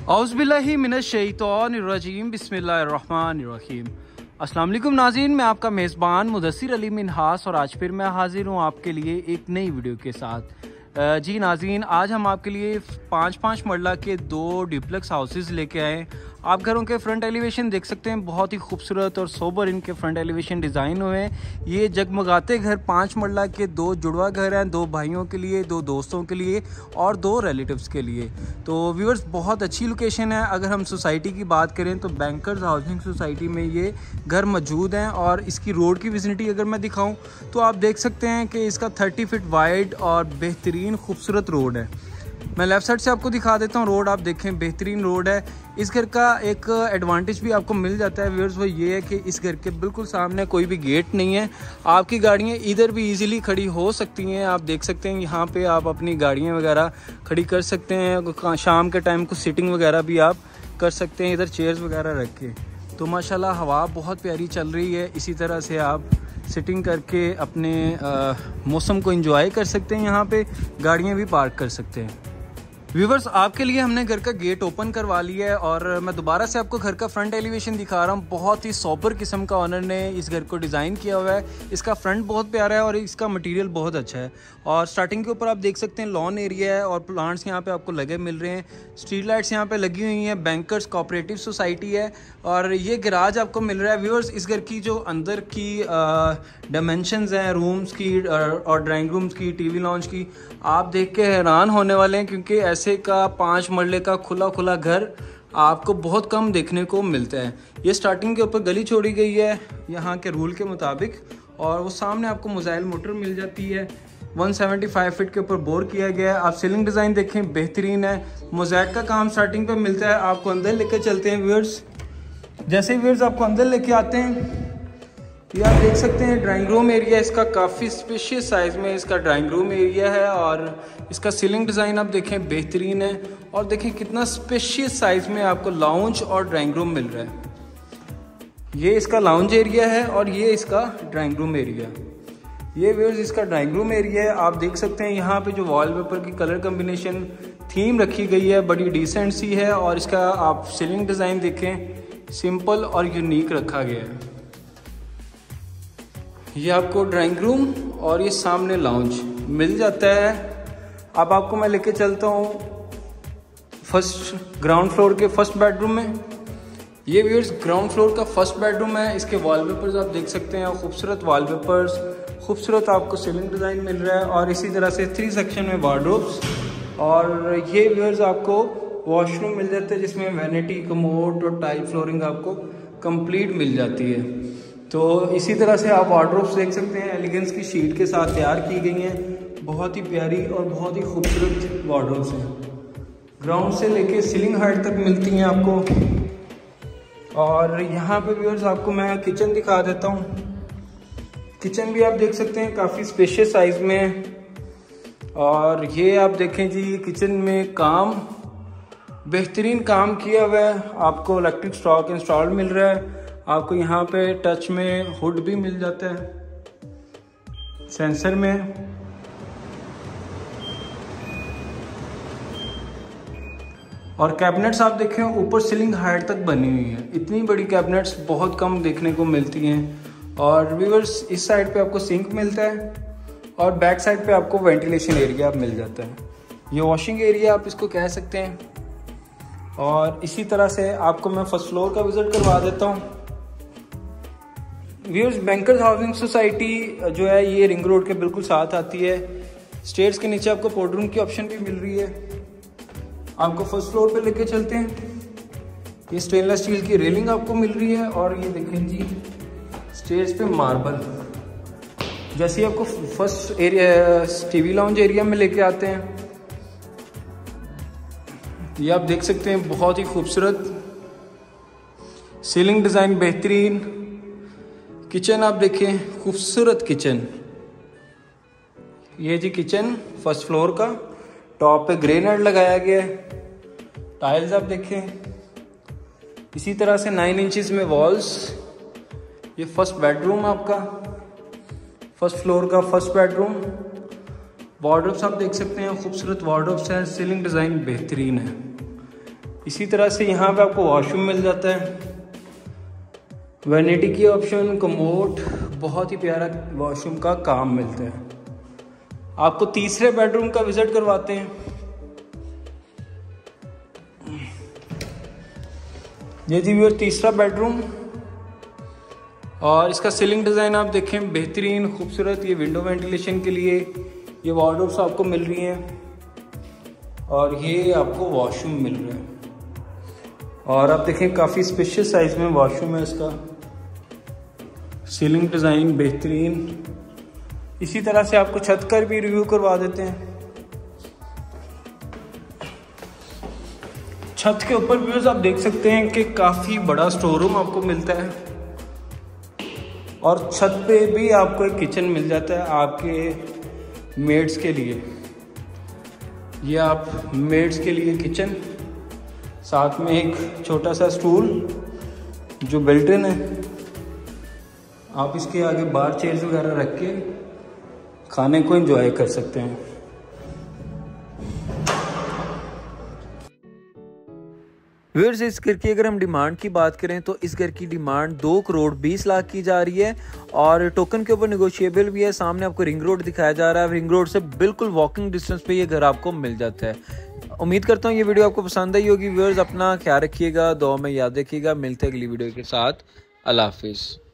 औज़ुबिल्लाहि मिनश्शैतानिर्रजीम बिस्मिल्लाहिर्रहमानिर्रहीम। अस्सलाम वालेकुम नाज़रीन, मैं आपका मेज़बान मुदस्सिर अली मिन्हास और आज फिर मैं हाजिर हूँ आपके लिए एक नई वीडियो के साथ। जी नाज़रीन, आज हम आपके लिए 5 मरला के 2 डुप्लेक्स हाउसेस लेके आए। आप घरों के फ्रंट एलिवेशन देख सकते हैं, बहुत ही खूबसूरत और सोबर इनके फ्रंट एलिवेशन डिज़ाइन हुए हैं। ये जगमगाते घर 5 मरला के 2 जुड़वा घर हैं, 2 भाइयों के लिए, 2 दोस्तों के लिए और 2 रिलेटिव्स के लिए। तो व्यूअर्स, बहुत अच्छी लोकेशन है। अगर हम सोसाइटी की बात करें तो बैंकर्स हाउसिंग सोसाइटी में ये घर मौजूद हैं और इसकी रोड की विजिबिलिटी अगर मैं दिखाऊं तो आप देख सकते हैं कि इसका 30 फीट वाइड और बेहतरीन खूबसूरत रोड है। मैं लेफ़्ट साइड से आपको दिखा देता हूँ रोड। आप देखें, बेहतरीन रोड है। इस घर का एक एडवांटेज भी आपको मिल जाता है व्यूअर्स, वो ये है कि इस घर के बिल्कुल सामने कोई भी गेट नहीं है। आपकी गाड़ियाँ इधर भी इजीली खड़ी हो सकती हैं। आप देख सकते हैं यहाँ पे आप अपनी गाड़ियाँ वगैरह खड़ी कर सकते हैं। शाम के टाइम को सिटिंग वगैरह भी आप कर सकते हैं इधर चेयर्स वगैरह रख के। तो माशाल्लाह हवा बहुत प्यारी चल रही है। इसी तरह से आप सिटिंग करके अपने मौसम को एंजॉय कर सकते हैं। यहाँ पे गाड़ियाँ भी पार्क कर सकते हैं। व्यूवर्स, आपके लिए हमने घर का गेट ओपन करवा लिया है और मैं दोबारा से आपको घर का फ्रंट एलिवेशन दिखा रहा हूँ। बहुत ही सोबर किस्म का ऑनर ने इस घर को डिज़ाइन किया हुआ है। इसका फ्रंट बहुत प्यारा है और इसका मटेरियल बहुत अच्छा है। और स्टार्टिंग के ऊपर आप देख सकते हैं लॉन एरिया है और प्लांट्स यहाँ पे आपको लगे मिल रहे हैं। स्ट्रीट लाइट्स यहाँ पे लगी हुई हैं। बैंकर्स कोऑपरेटिव सोसाइटी है और ये गैराज आपको मिल रहा है। व्यूवर्स, इस घर की जो अंदर की डायमेंशंस हैं रूम्स की और ड्राइंग रूम्स की, टीवी लॉन्च की, आप देख के हैरान होने वाले हैं, क्योंकि ऐसे का 5 मरले का खुला घर आपको बहुत कम देखने को मिलता है। ये स्टार्टिंग के ऊपर गली छोड़ी गई है यहाँ के रूल के मुताबिक और वो सामने आपको मोबाइल मोटर मिल जाती है। 175 फीट के ऊपर बोर किया गया है। आप सीलिंग डिज़ाइन देखें, बेहतरीन है। मोज़ैक का काम स्टार्टिंग पे मिलता है। आपको अंदर लेके चलते हैं व्यूअर्स। जैसे व्यूअर्स आपको अंदर लेके आते हैं, ये आप देख सकते हैं ड्राइंग रूम एरिया इसका काफ़ी स्पेशियस साइज़ में इसका ड्राइंग रूम एरिया है और इसका सीलिंग डिज़ाइन आप देखें बेहतरीन है। और देखें कितना स्पेशियस साइज़ में आपको लाउंज और ड्राइंग रूम मिल रहा है। ये इसका लाउंज एरिया है और ये इसका ड्राइंग रूम एरिया। ये व्यूअर्स इसका ड्राइंग रूम एरिया है। आप देख सकते हैं यहाँ पे जो वॉलपेपर की कलर कम्बिनेशन थीम रखी गई है बड़ी डिसेंट सी है और इसका आप सीलिंग डिज़ाइन देखें, सिंपल और यूनिक रखा गया है। ये आपको ड्राइंग रूम और ये सामने लाउंज मिल जाता है। अब आपको मैं लेके चलता हूँ ग्राउंड फ्लोर के फर्स्ट बेडरूम में। ये व्यूअर्स ग्राउंड फ्लोर का फर्स्ट बेडरूम है। इसके वॉलपेपर्स आप देख सकते हैं, खूबसूरत वॉलपेपर्स, खूबसूरत आपको सीलिंग डिज़ाइन मिल रहा है और इसी तरह से 3 सेक्शन में वार्डरोब्स और ये व्यूअर्स आपको वॉशरूम मिल जाता है जिसमें वैनिटी, कमोड और टाइल फ्लोरिंग आपको कंप्लीट मिल जाती है। तो इसी तरह से आप वार्डरोब्स देख सकते हैं, एलिगेंस की शीट के साथ तैयार की गई हैं। बहुत ही प्यारी और बहुत ही खूबसूरत वार्डरोब्स हैं। ग्राउंड से लेके सीलिंग हाइट तक मिलती हैं आपको। और यहाँ पे व्यूअर्स आपको मैं किचन दिखा देता हूँ। किचन भी आप देख सकते हैं काफ़ी स्पेशियस साइज़ में। और ये आप देखें जी, किचन में काम बेहतरीन काम किया हुआ है। आपको इलेक्ट्रिक स्टॉक इंस्टॉल मिल रहा है। आपको यहाँ पे टच में हुड भी मिल जाता है सेंसर में। और कैबिनेट्स आप देखें ऊपर सीलिंग हाइट तक बनी हुई है। इतनी बड़ी कैबिनेट्स बहुत कम देखने को मिलती हैं। और व्यूअर्स, इस साइड पे आपको सिंक मिलता है और बैक साइड पे आपको वेंटिलेशन एरिया मिल जाता है। ये वॉशिंग एरिया आप इसको कह सकते हैं। और इसी तरह से आपको मैं फर्स्ट फ्लोर का विजिट करवा देता हूँ। व्यूअर्स, बैंकर्स हाउसिंग सोसाइटी जो है ये रिंग रोड के बिल्कुल साथ आती है। स्टेयर्स के नीचे आपको पोर्टरूम की ऑप्शन भी मिल रही है। आपको फर्स्ट फ्लोर पे लेके चलते हैं। ये स्टेनलेस स्टील की रेलिंग आपको मिल रही है और ये देखें जी, स्टेयर्स पे मार्बल। जैसे ही आपको first area TV lounge area में लेके आते हैं, ये आप देख सकते हैं बहुत ही खूबसूरत सीलिंग डिज़ाइन, बेहतरीन किचन। आप देखें खूबसूरत किचन। ये जी किचन फर्स्ट फ्लोर का, टॉप पे ग्रेनाइट लगाया गया है। टाइल्स आप देखें, इसी तरह से 9 इंचेस में वॉल्स। ये फर्स्ट बेडरूम आपका, फर्स्ट फ्लोर का फर्स्ट बेडरूम। वार्डरोब्स आप देख सकते हैं, खूबसूरत वार्डरोब्स हैं। सीलिंग डिज़ाइन बेहतरीन है। इसी तरह से यहाँ पे आपको वॉशरूम मिल जाता है, वैनिटी की ऑप्शन, कमोड, बहुत ही प्यारा वॉशरूम का काम मिलता है। आपको तीसरे बेडरूम का विजिट करवाते हैं। ये जी व्यूअर तीसरा बेडरूम, और इसका सीलिंग डिज़ाइन आप देखें बेहतरीन खूबसूरत। ये विंडो वेंटिलेशन के लिए ये वार्डरोब्स आपको मिल रही हैं, और ये आपको वॉशरूम मिल रहा है। और आप देखें काफ़ी स्पेशियस साइज में वॉशरूम है इसका, सीलिंग डिज़ाइन बेहतरीन। इसी तरह से आपको छत का भी रिव्यू करवा देते हैं। छत के ऊपर व्यूज आप देख सकते हैं कि काफ़ी बड़ा स्टोर रूम आपको मिलता है, और छत पे भी आपको एक किचन मिल जाता है आपके मेड्स के लिए। ये आप मेड्स के लिए किचन, साथ में एक छोटा सा स्टूल जो बिल्ट इन है। आप इसके आगे बार चेयर्स वगैरह रख के खाने को एंजॉय कर सकते हैं। व्यूअर्स, इस घर की अगर हम डिमांड की बात करें तो इस घर की डिमांड 2 करोड़ 20 लाख की जा रही है, और टोकन के ऊपर नेगोशिएबल भी है। सामने आपको रिंग रोड दिखाया जा रहा है, रिंग रोड से बिल्कुल वॉकिंग डिस्टेंस पे ये घर आपको मिल जाता है। उम्मीद करता हूँ ये वीडियो आपको पसंद आई होगी। व्यूअर्स, अपना ख्याल रखिएगा, दुआ में याद रखिएगा। मिलते हैं अगली वीडियो के साथ। अल्लाह हाफिज़।